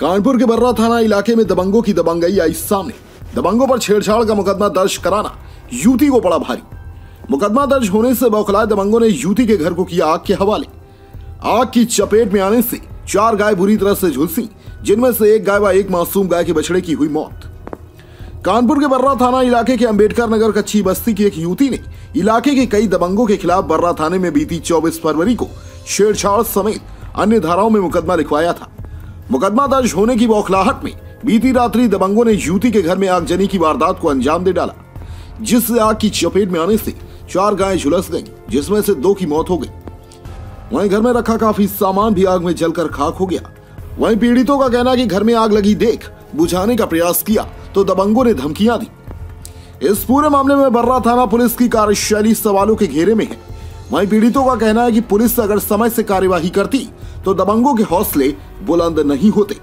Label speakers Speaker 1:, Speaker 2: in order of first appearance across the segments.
Speaker 1: कानपुर के बर्रा थाना इलाके में दबंगों की दबंगई आई सामने। दबंगों पर छेड़छाड़ का मुकदमा दर्ज कराना युवती को पड़ा भारी। मुकदमा दर्ज होने से बौखलाए दबंगों ने युवती के घर को किया आग के हवाले। आग की चपेट में आने से 4 गाय बुरी तरह से झुलसी, जिनमें से एक गाय व एक मासूम गाय के बछड़े की हुई मौत। कानपुर के बर्रा थाना इलाके के अंबेडकर नगर कच्ची बस्ती की एक युवती ने इलाके के कई दबंगों के खिलाफ बर्रा थाने में बीती 24 फरवरी को छेड़छाड़ समेत अन्य धाराओं में मुकदमा लिखवाया था। मुकदमा दर्ज होने की बौखलाहट में बीती रात्रि दबंगों ने युवती के घर में आगजनी की वारदात को अंजाम दे डाला, जिससे आग की चपेट में आने से 4 गायें झुलस गईं, जिसमें से 2 की मौत हो गई। वहीं घर में रखा काफी सामान भी आग में जलकर खाक हो गया। वहीं पीड़ितों का कहना है कि घर में आग लगी देख बुझाने का प्रयास किया तो दबंगों ने धमकियां दी। इस पूरे मामले में बर्रा थाना पुलिस की कार्यशैली सवालों के घेरे में है। वहीं पीड़ितों का कहना है कि पुलिस अगर समय से कार्यवाही करती तो दबंगों के हौसले बुलंद नहीं होते।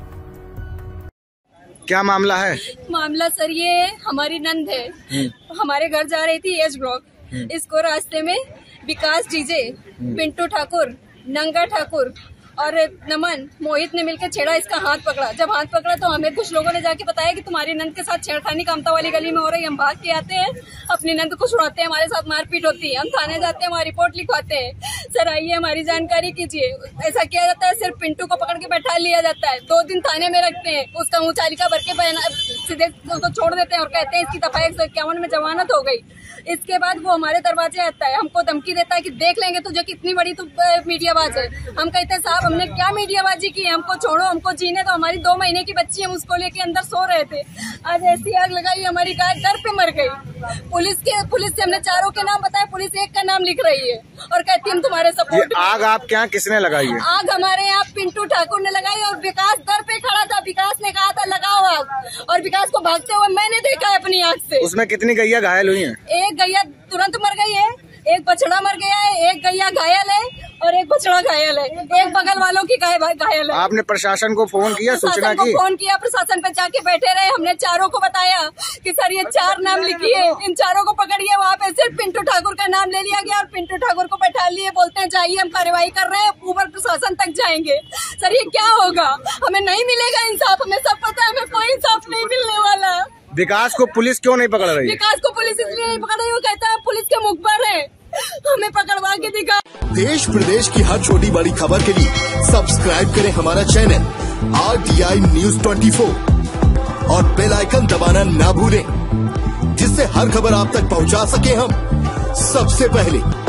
Speaker 2: क्या मामला है?
Speaker 3: मामला सर ये हमारी नंद है, हमारे घर जा रही थी एच ब्लॉक। इसको रास्ते में विकास डीजे, पिंटू ठाकुर, नंगा ठाकुर और नमन मोहित ने मिलकर छेड़ा, इसका हाथ पकड़ा। जब हाथ पकड़ा तो हमें कुछ लोगों ने जाके बताया कि तुम्हारी नंद के साथ छेड़खानी कामता वाली गली में हो रही है। हम भाग के आते हैं, अपनी नंद को छुड़ाते हैं, हमारे साथ मारपीट होती है। हम थाने जाते हैं, वहाँ रिपोर्ट लिखवाते हैं। सर आइए हमारी जानकारी कीजिए। ऐसा किया जाता है, सिर्फ पिंटू को पकड़ के बैठा लिया जाता है, 2 दिन थाने में रखते हैं, उसका मुँह चालिका भर के सीधे उसको छोड़ देते हैं और कहते हैं इसकी दफा 151 में जमानत हो गई। इसके बाद वो हमारे दरवाजे आता है, हमको धमकी देता है कि देख लेंगे तुझे कितनी बड़ी तू मीडियाबाज है। हम कहते हैं साहब हमने क्या मीडियाबाजी की है, हमको छोड़ो, हमको जीने तो। हमारी 2 महीने की बच्ची हम उसको लेके अंदर सो रहे थे, आज ऐसी आग लगाई हमारी गाय डर पे मर गई। पुलिस से हमने 4 के नाम बताए, पुलिस 1 का नाम लिख रही है और कहती है हम तुम्हारे सपोर्ट।
Speaker 2: आग आपके यहाँ किसने लगाई है?
Speaker 3: आग हमारे यहाँ पिंटू ठाकुर ने लगाई और विकास दर पे खड़ा था। विकास ने कहा था लगाओ आग, और विकास को भागते हुए मैंने देखा है अपनी आँख से।
Speaker 2: उसमें कितनी गैया घायल हुई है?
Speaker 3: 1 गैया तुरंत मर गई है, 1 बछड़ा मर गया है, 1 गैया घायल है और 1 बछड़ा घायल है, 1 बगल वालों की गाय घायल है।
Speaker 2: आपने प्रशासन को फोन किया, सूचना की?
Speaker 3: फोन किया, प्रशासन पे जाके बैठे रहे। हमने 4 को बताया कि सर ये 4 नाम लिखिए, इन 4 को पकड़िए। वहाँ पे सिर्फ पिंटू ठाकुर का नाम ले लिया गया और पिंटू ठाकुर को बैठा लिए, बोलते हैं जाइए हम कार्रवाई कर रहे हैं, ऊपर प्रशासन तक जाएंगे। सर ये क्या होगा? हमें नहीं मिलेगा इंसाफ, हमें सब पता है, हमें कोई इंसाफ नहीं मिलने वाला।
Speaker 2: विकास को पुलिस क्यों नहीं पकड़ रही?
Speaker 3: विकास को पुलिस इसलिए नहीं पकड़ रही, वो कहता है पुलिस के मुखबर है, हमें पकड़वा के दिखा।
Speaker 1: देश प्रदेश की हर छोटी बड़ी खबर के लिए सब्सक्राइब करें हमारा चैनल RTI News 24 और बेल आइकन दबाना ना भूलें, जिससे हर खबर आप तक पहुंचा सके हम सबसे पहले।